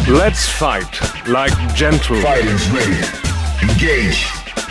Let's fight like gentlemen. Fighters ready. Engage.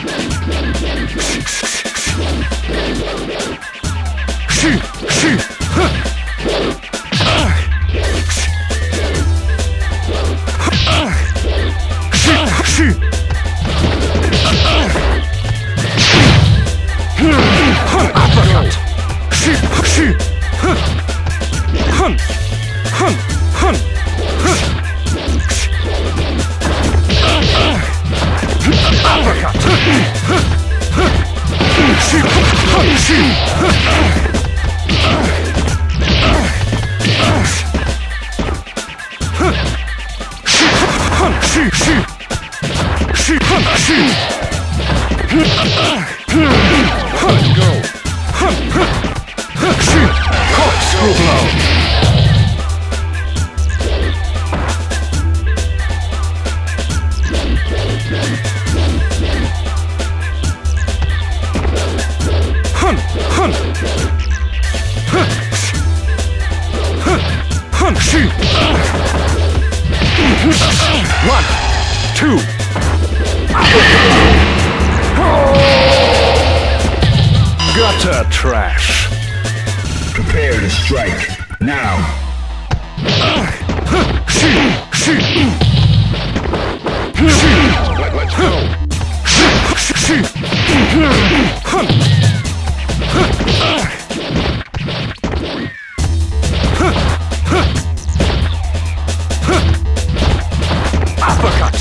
Corkscrew blow. One, two. Gutter trash. Prepare to strike. Now. Let's go. Uppercut.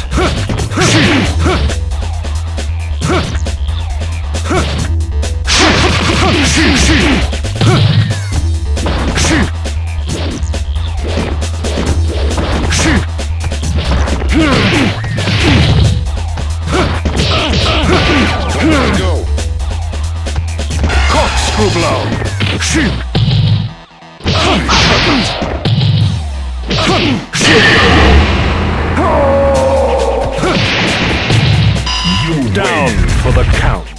Let's go. Corkscrew blow. You Down win. for the count.